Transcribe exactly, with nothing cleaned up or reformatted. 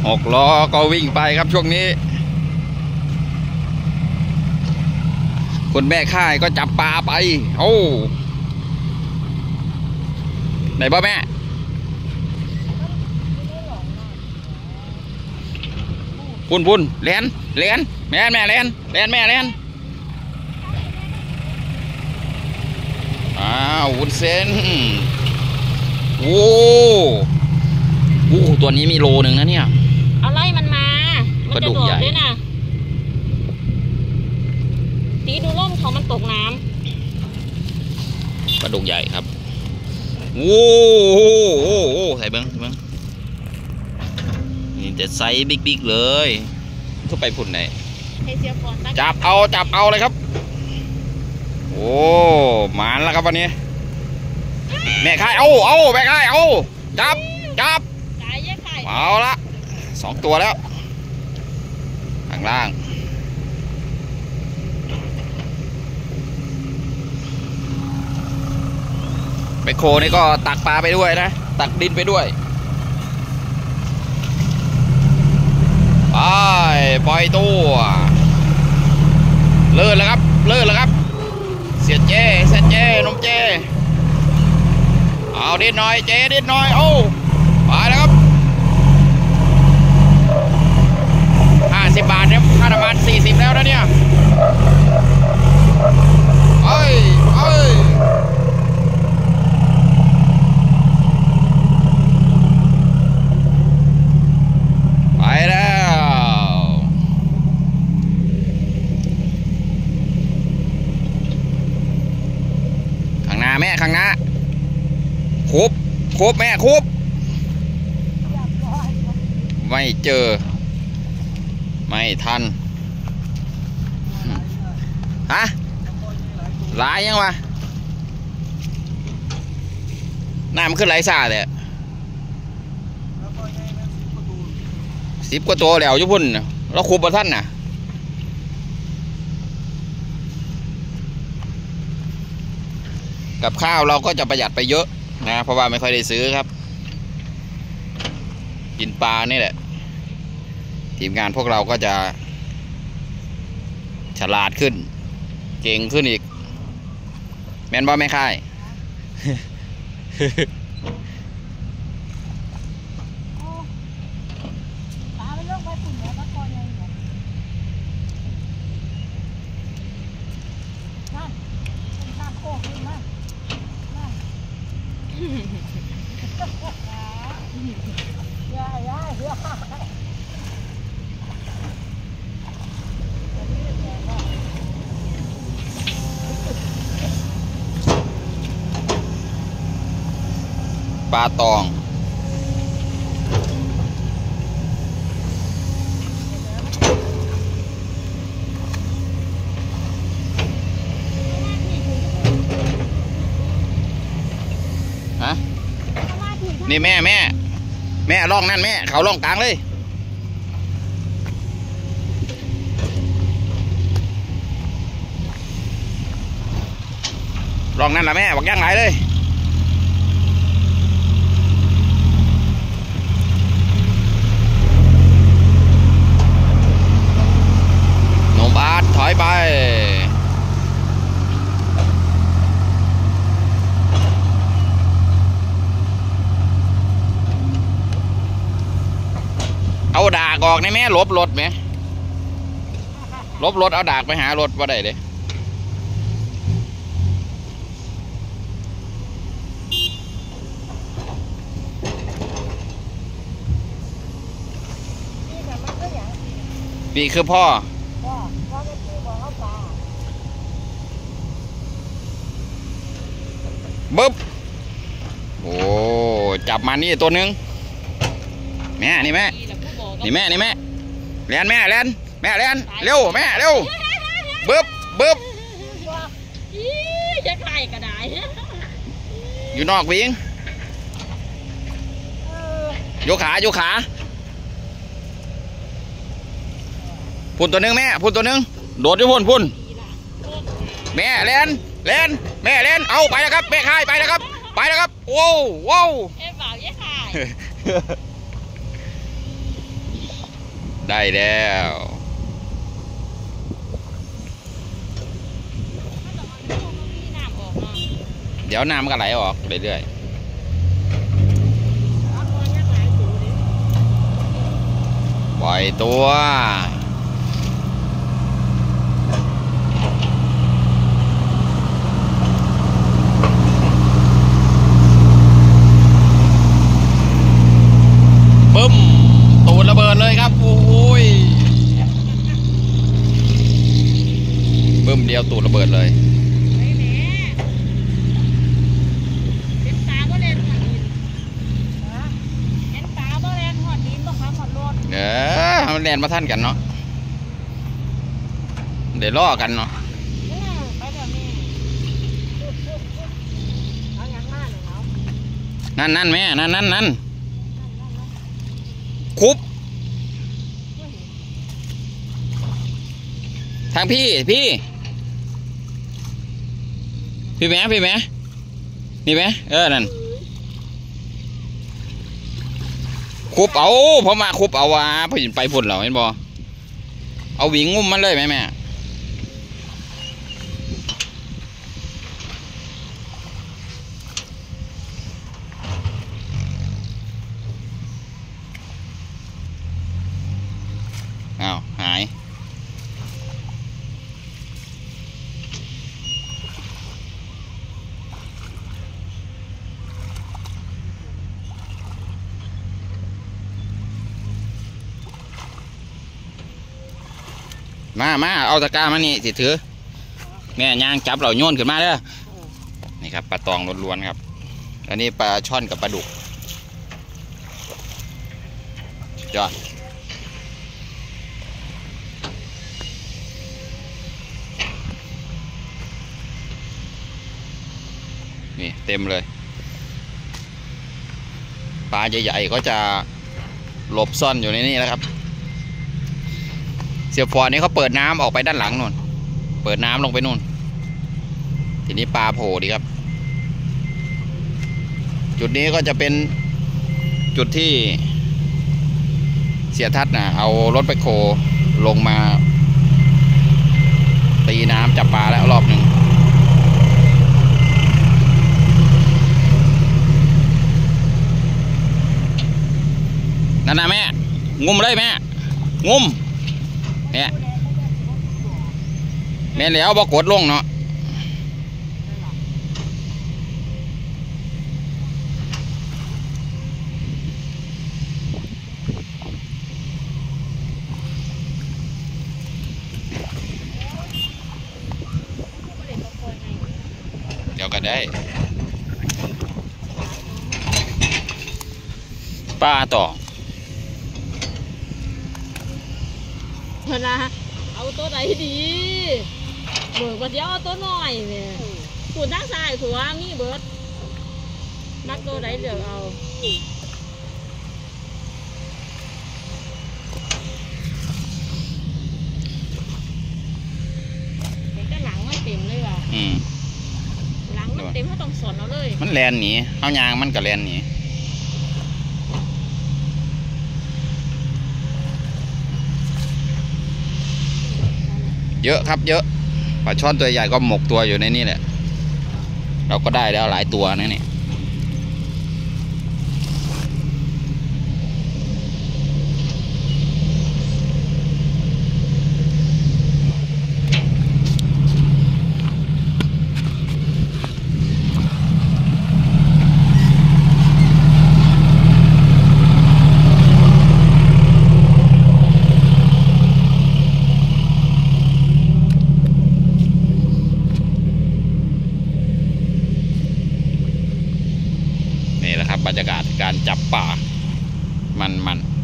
หกล้อก็วิ่งไปครับช่วงนี้คุณแม่ค่ายก็จับปลาไปโอ้ไหนบ้าแม่พุ่นพุ่นแลนแลนแม่แม่แลนแลนแม่แลนอ้าววุ้นเส้นโอ้โหตัวนี้มีโลหนึ่งนะเนี่ยเอาไล่มันมามันจะโดดด้วยนะตีดูล่มเขามันตกน้ำปลาดุกใหญ่ครับโอ้โหใส่เบิ้งใส่เบิ้งนี่จะไซส์บิ๊กๆเลยเข้าไปพุ่นไหนจับเอาจับเอาเลยครับโอ้หมานแล้วครับวันนี้แม่ค่ายเอาเอาแม่ค่ายเอาจับจับเอาละสองตัวแล้วข้างล่างไปโคนี่ก็ตักปลาไปด้วยนะตักดินไปด้วยไปปล่อยตัวเลื่อนแล้วครับเลื่อนแล้วครับเสียเจเสียเจนมเจเอาดินหน่อยเจดินหน่อยโอ้ไปแล้วครับห้าสิบบาทเนี่ยค่าน้ำมันสี่สิบแล้วนะเนี่ยเอ้ยเอ้ยไปแล้วข้างหน้าแม่ข้างหน้าคุบคุบแม่คุบไม่เจอไม่ทันฮะหลายยังวะน้ำมันขึ้นไหลซ่าเลยสิบกว่าตัวแล้วยุพุ่นเราคุบประท่านน่ะกับข้าวเราก็จะประหยัดไปเยอะนะเพราะว่าไม่ค่อยได้ซื้อครับกินปลานี่แหละทีมงานพวกเราก็จะฉลาดขึ้นเก่งขึ้นอีกแม่นบ่แม่ค่ายปลาตองฮะนี่แม่แม่แม่ล่องนั่นแม่เขาล่องกลางเลยล่องนั่นละแม่บักย่างไหลเลยบาสถอยไปเอาดากออกในแม่ลบรถไหมลบรถเอาดากไปหารถว่าได้เลยนี่คือพ่อบึ๊บโอ้จับมานี่ตัวนึงแม่นี่แม่นี่แม่นี่แม่แลนแม่แลนแม่แลนเร็วแม่เร็วบึ๊บบึ๊บจะใครก็ได้อยู่นอกวิ่งโยขาโยขาพุ่นตัวนึงแม่พุ่นตัวนึงโดดด้วยพุ่นพุ่นแม่แลนแลนแม่แลนเอาไปแล้วครับแม่ค่ายไปแล้วครับไปแล้วครับโว้วโว้วเอ๊ะบ่าวยี่ค่ายได้แล้วเดี๋ยวน้ำมันก็ไหลออกเรื่อยๆปล่อยตัวปึ้มตูดระเบิดเลยครับโอ้ยปึ้มเดียวตูดระเบิดเลยเออมันแลนมาท่านกันเนาะเดี๋ยวล่อกันเนาะนั่นนั่นแม่นั่นนั่นนั่นคุบทางพี่พี่พี่แม่พี่แม่นี่แม่เออนั่นคุบเอาพอมาคุบเอาวะพอยินไปพุ่นเหรอเห็นบ่เอาหวิงงุ้มมันเลยแม่แม่อ้าวหายมามาเอาตะกร้ามานี่สิถือแม่ย่างจับเราโยนขึ้นมาเด้อนี่ครับปลาตองล้วนๆครับอันนี้ปลาช่อนกับปลาดุกยอดนี่เต็มเลยปลาใหญ่ๆก็จะหลบซ่อนอยู่ในนี้นะครับเสียฟอนนี่เขาเปิดน้ำออกไปด้านหลังนู่นเปิดน้ำลงไปนู่นทีนี้ปลาโผล่ดีครับจุดนี้ก็จะเป็นจุดที่เสียทัศน์นะเอารถแบคโฮลงมาตีน้ำจับปลาแล้วรอบหนึ่งนั่นนะแม่งุมเลยแม่งุมเนี่ยแม่แล้วบอกกดลงเนาะเดี๋ยวก็ได้ป้าต่อนะเอาตัวไหนดีเบิร์ดก็เดี๋ยวเอาตัวน้อยเนี่ยขูดด้านซ้ายถือว่ามีเบิร์ดมักตัวไหนเดี๋ยวเอาแต่หลังมันเต็มเลยว่ะอืมหลังมันเต็มเขาต้องสอนเอาเลยมันแลนหนีเอายางมันก็แลนหนีเยอะครับเยอะปลาช่อนตัวใหญ่ก็หมกตัวอยู่ในนี่แหละเราก็ได้แล้วหลายตัวนะนี่นี่แหละครับบรรยากาศการจับป่ามันมัน